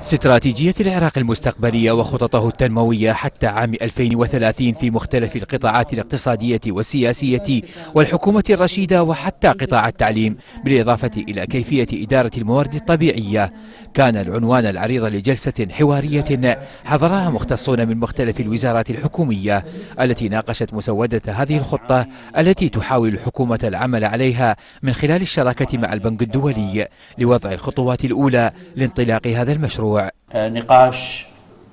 استراتيجية العراق المستقبلية وخططه التنموية حتى عام 2030 في مختلف القطاعات الاقتصادية والسياسية والحكومة الرشيدة وحتى قطاع التعليم، بالإضافة إلى كيفية إدارة الموارد الطبيعية، كان العنوان العريض لجلسة حوارية حضرها مختصون من مختلف الوزارات الحكومية التي ناقشت مسودة هذه الخطة التي تحاول الحكومة العمل عليها من خلال الشراكة مع البنك الدولي لوضع الخطوات الأولى لانطلاق هذا المشروع. نقاش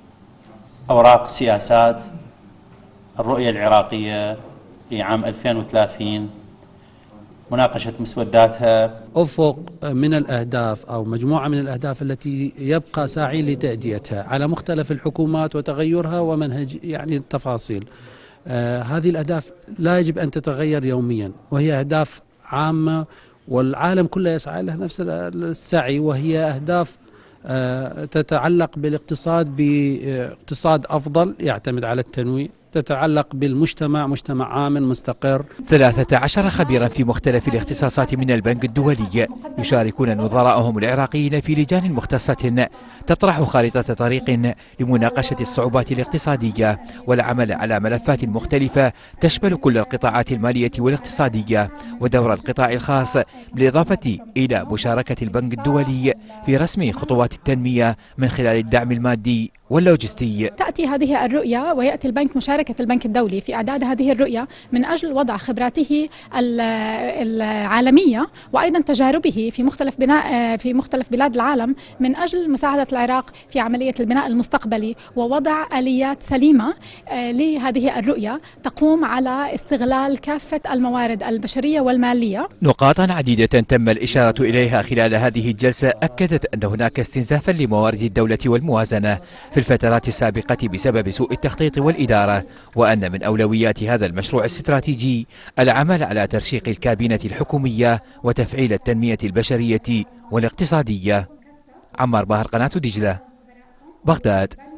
أوراق سياسات الرؤية العراقية في عام 2030، مناقشة مسوداتها، أفق من الأهداف أو مجموعة من الأهداف التي يبقى ساعي لتأديتها على مختلف الحكومات وتغيرها ومنهج التفاصيل. هذه الأهداف لا يجب أن تتغير يوميا، وهي أهداف عامة والعالم كله يسعى لها نفس السعي، وهي أهداف تتعلق بالاقتصاد باقتصاد أفضل يعتمد على التنويع، تتعلق بالمجتمع، مجتمع آمن مستقر. 13 خبيرا في مختلف الاختصاصات من البنك الدولي يشاركون نظراءهم العراقيين في لجان مختصة تطرح خارطة طريق لمناقشة الصعوبات الاقتصادية والعمل على ملفات مختلفة تشمل كل القطاعات المالية والاقتصادية ودور القطاع الخاص، بالإضافة إلى مشاركة البنك الدولي في رسم خطوات التنمية من خلال الدعم المادي واللوجستي. تأتي هذه الرؤية ويأتي مشاركة البنك الدولي في إعداد هذه الرؤية من أجل وضع خبراته العالمية وأيضا تجاربه في مختلف بلاد العالم من أجل مساعدة العراق في عملية البناء المستقبلي ووضع آليات سليمة لهذه الرؤية تقوم على استغلال كافة الموارد البشرية والمالية. نقاطا عديدة تم الإشارة إليها خلال هذه الجلسة أكدت أن هناك استنزافا لموارد الدولة والموازنة في الفترات السابقة بسبب سوء التخطيط والإدارة، وأن من أولويات هذا المشروع الاستراتيجي العمل على ترشيق الكابينة الحكومية وتفعيل التنمية البشرية والاقتصادية. عمار باهر، قناة دجلة، بغداد.